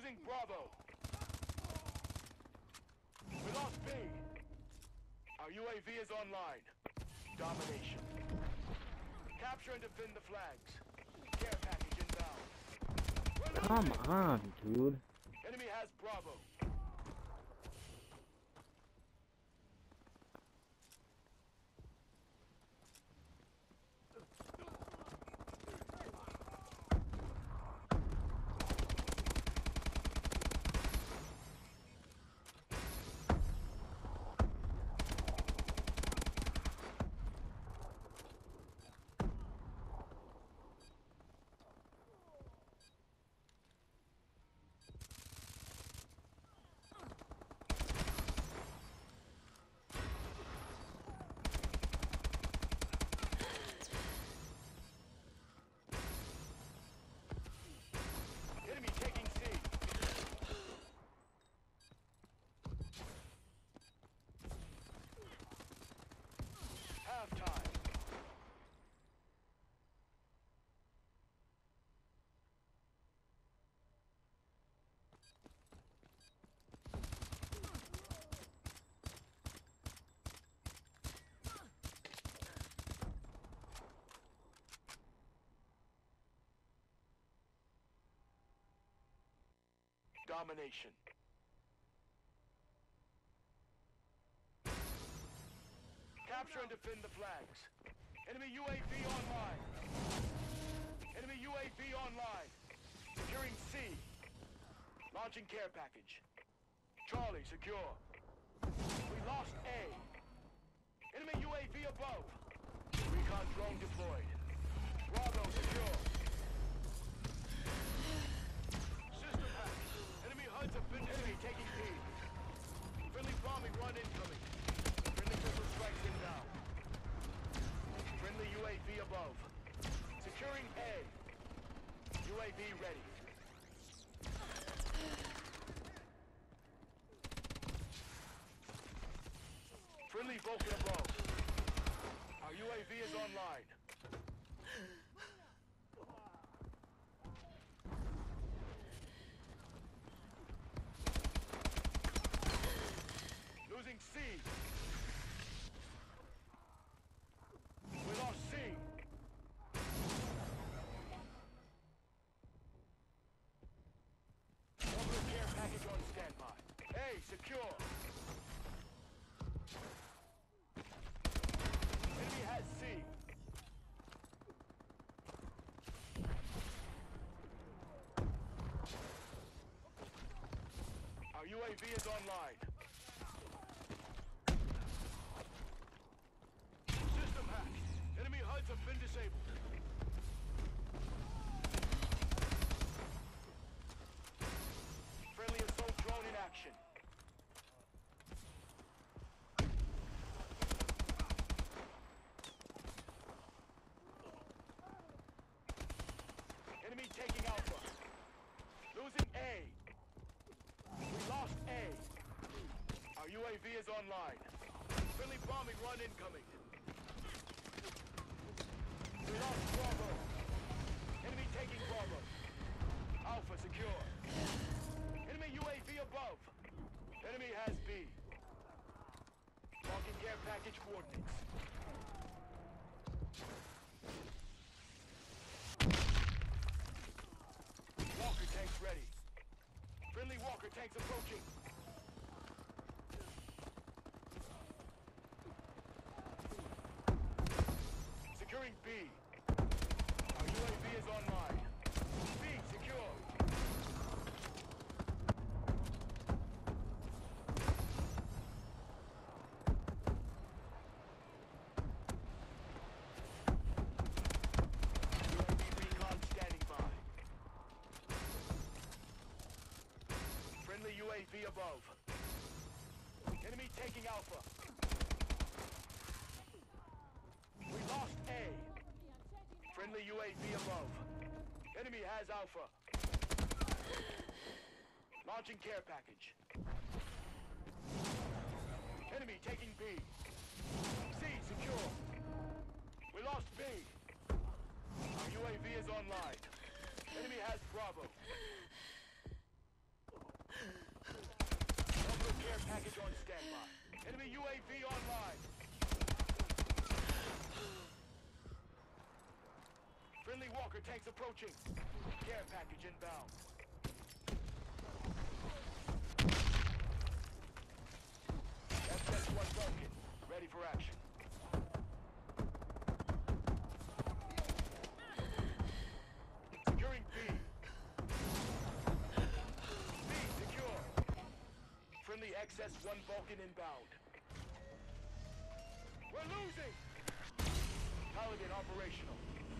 Losing Bravo. We lost B. Our UAV is online. Domination. Capture and defend the flags. Care package inbound. Come on, dude. Enemy has Bravo. Enemy taking C. Halftime. Domination. Capture and defend the flags. Enemy UAV online. Enemy UAV online. Securing C. Launching care package. Charlie, secure. We lost A. Enemy UAV above. Recon drone deployed. Bravo secure. System hack. Enemy HUDs have been enemy taking B. Friendly bombing run incoming. Friendly missile strikes inbound. Friendly UAV above. Securing A. UAV ready. Friendly Vulcan above. Our UAV is online. Losing C. We lost C. Orbital care package on standby. A, secure. Enemy has C. Our UAV is online. System hack. Enemy HUDs have been disabled. Friendly assault drone in action. Enemy taking Alpha. Losing A. We lost A. Our UAV is online. Friendly bombing run incoming. We lost Bravo. Enemy taking Bravo. Alpha secure. Enemy UAV above. Enemy has B. Marking care package coordinates. Walker tanks ready. Friendly Walker tanks approaching. Securing B. Our UAV is online. B secure. UAV recon standing by. Friendly UAV above. Enemy taking Alpha. We lost A. Friendly UAV above. Enemy has Alpha. Launching care package. Enemy taking B. C secure. We lost B. Our UAV is online. Enemy has Bravo. Enemy UAV online. Friendly Walker tanks approaching. Care package inbound. SS-1 Vulcan, ready for action. Securing B. B secure. Friendly XS-1 Vulcan inbound. We're losing! Paladin operational.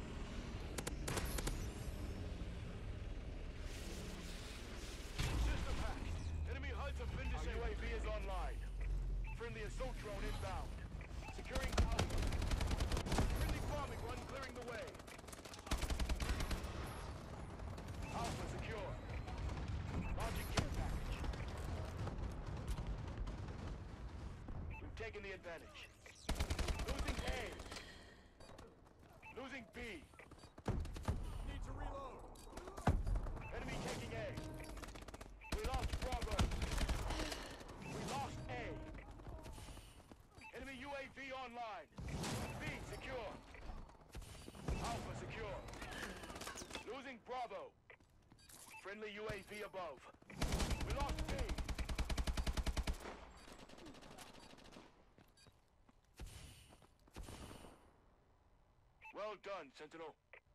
System hacked. Enemy HUDs have been disabled. UAV is online. Friendly assault drone inbound. Securing Alpha. Friendly bombing run clearing the way. Alpha secure. Launching care package. We've taken the advantage. Losing A. Losing B. Need to reload. Enemy taking A. We lost Bravo. We lost A. Enemy UAV online. B secure. Alpha secure. Losing Bravo. Friendly UAV above. We lost B. Well done, Sentinel.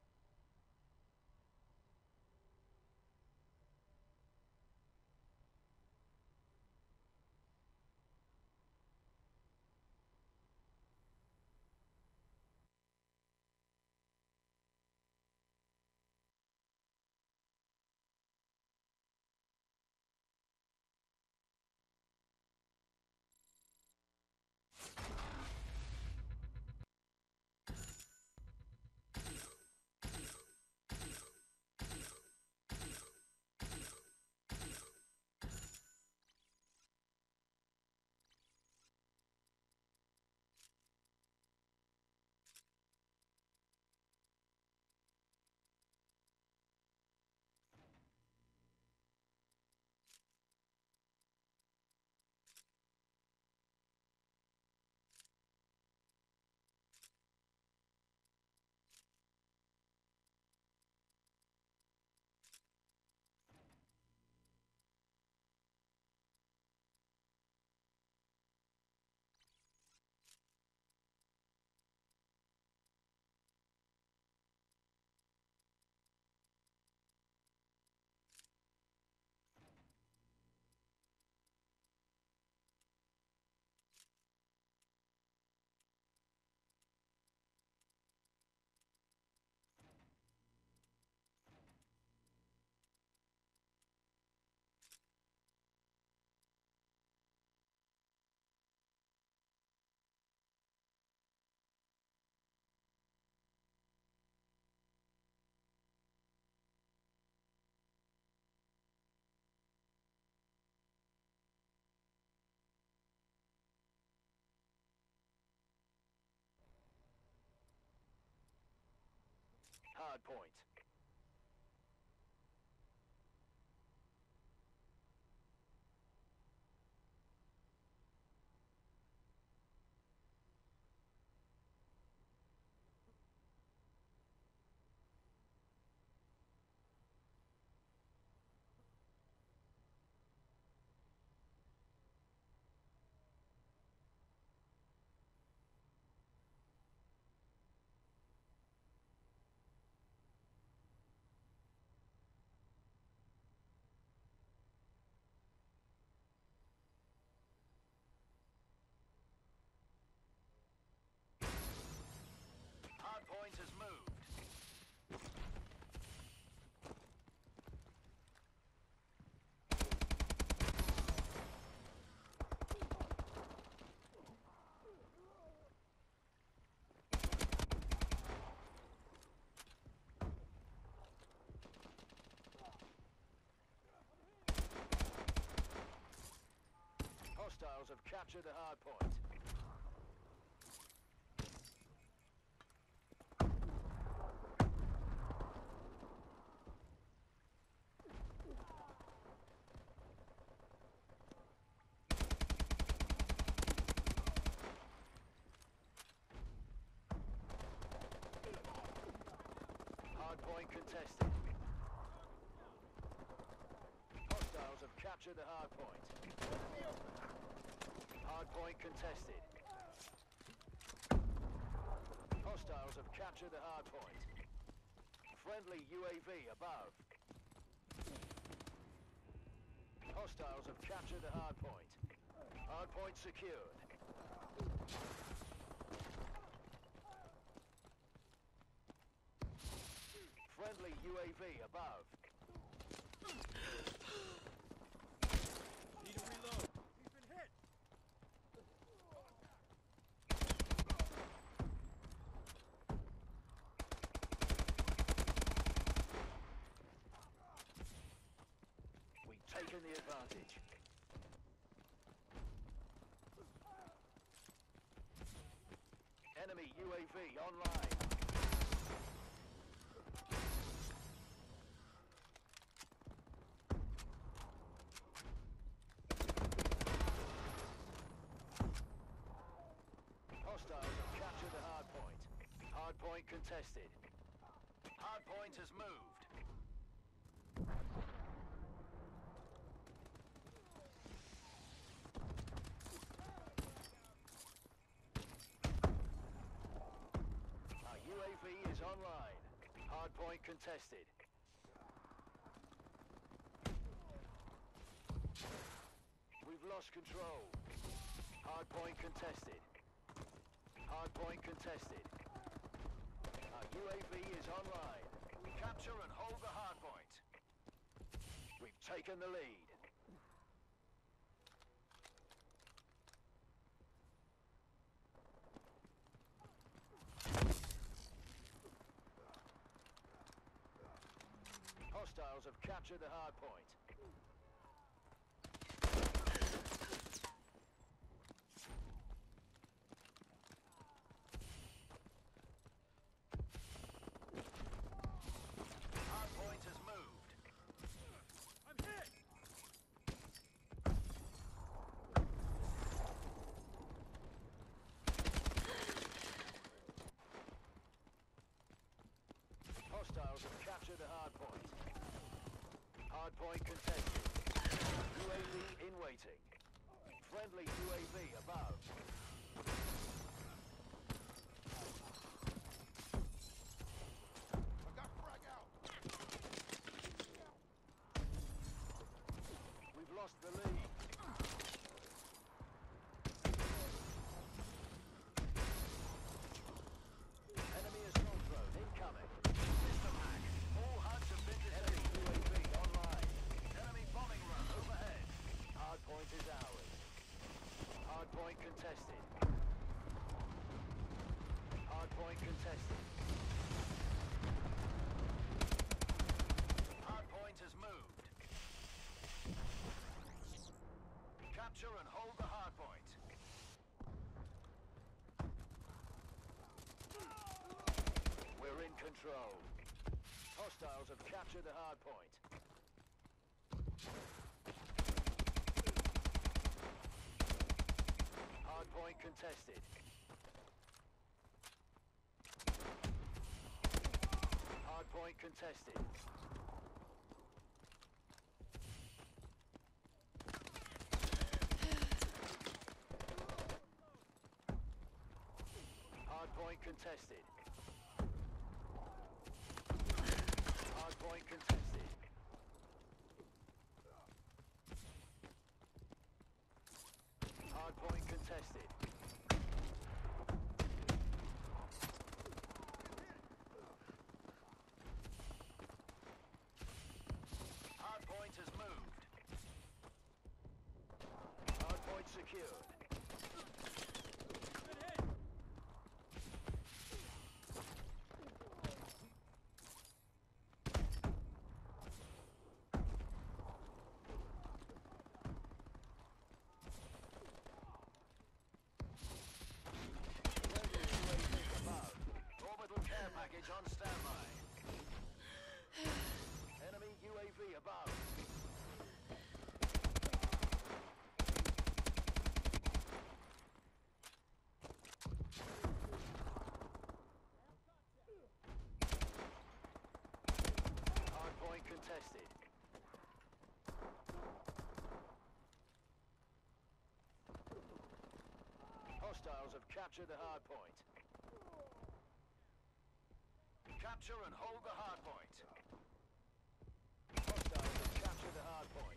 Hard point. Hard point has moved. Hostiles have captured the hard point. contested. Hostiles have captured the hard point. Hard point contested. Hostiles have captured the hard point. Friendly UAV above. Hostiles have captured the hard point. Hard point secured. Friendly UAV above. Need to reload. He's been hit. We've taken the advantage. Enemy UAV online. Hostiles have captured the hard point. Hard point contested. Hard point has moved. Our UAV is online. Hard point contested. We've lost control. Hard point contested. Hard point contested. Our UAV is online. Capture and hold the hard point. We've taken the lead. Hostiles have captured the hard point. Hard point has moved. I'm hit. Hostiles have captured the hard point. Hard point contested. UAV in waiting. Friendly UAV above. I got frag out. We've lost the lead. Enemy assault drone incoming. System hack. All HUDs have been disabled. Enemy UAV online. Enemy bombing run overhead. Hard point is ours. Hard point contested. Hard point contested. Hard point has moved. Capture and hold the hard point. We're in control. Hostiles have captured the hard point. Hard point contested. Hard point contested. Hard point contested. Hard point contested. Hard point contested. Hard point has moved. Hard point secured. Been hit. Orbital care package on standby. Enemy UAV above. Hostiles have captured the hard point. Capture and hold the hard point. Hostiles have captured the hard point.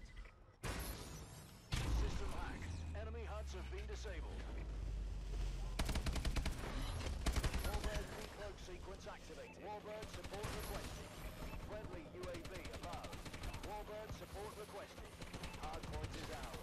System hack. Enemy HUDs have been disabled. Warbird decloak sequence activated. Warbird support requested. Friendly UAV above. Warbird support requested. Hard point is ours.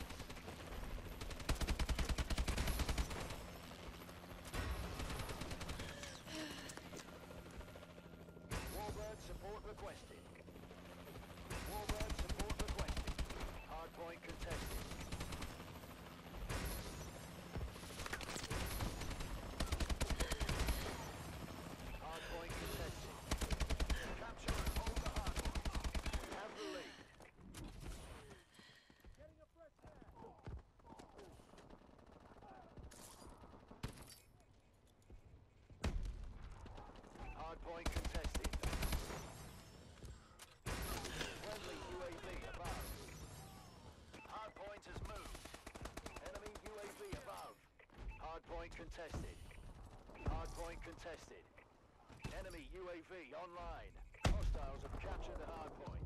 Warbird support requested. Warbird support requested. Hardpoint contested. Hardpoint contested. Capture and hold the hardpoint. We have the lead. Getting a fresh air. Hardpoint contested. Friendly UAV above. Hardpoint has moved. Enemy UAV above. Hardpoint contested. Hardpoint contested. Enemy UAV online. Hostiles have captured the hardpoint.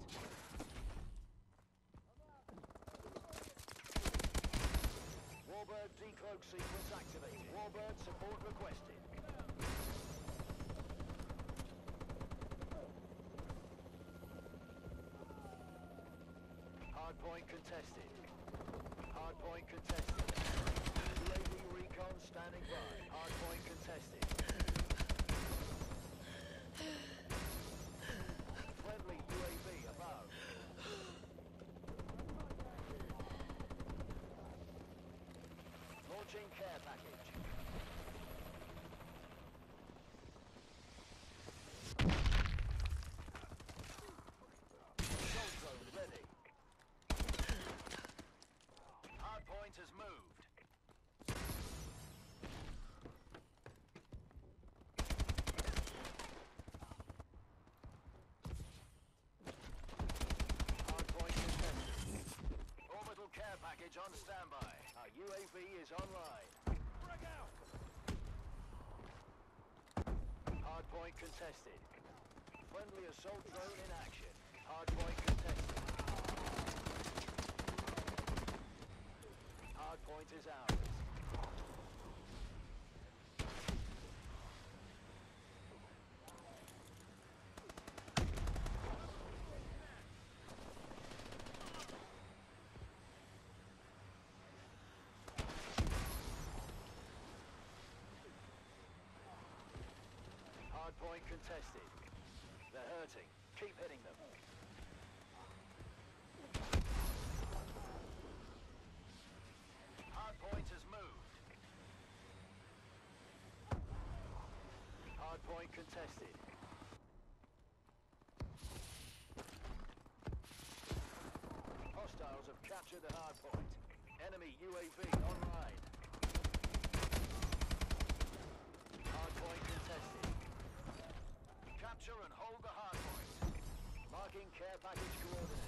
Warbird decloak sequence activated. Warbird support requested. Hardpoint contested. Hardpoint contested. UAV recon standing by. Hardpoint contested. Friendly UAV above. Launching care package. Assault drone ready. Hardpoint has moved. Hardpoint contested. Orbital care package on standby. Our UAV is online. Frag out. Hardpoint contested. Friendly assault drone in action. Hardpoint contested. Hardpoint is ours. Hardpoint contested. They're hurting. Keep hitting them. Hardpoint has moved. Hardpoint contested. Hostiles have captured the hardpoint. Enemy UAV online. Hardpoint contested. Capture and hold the hardpoint. Marking care package coordinates.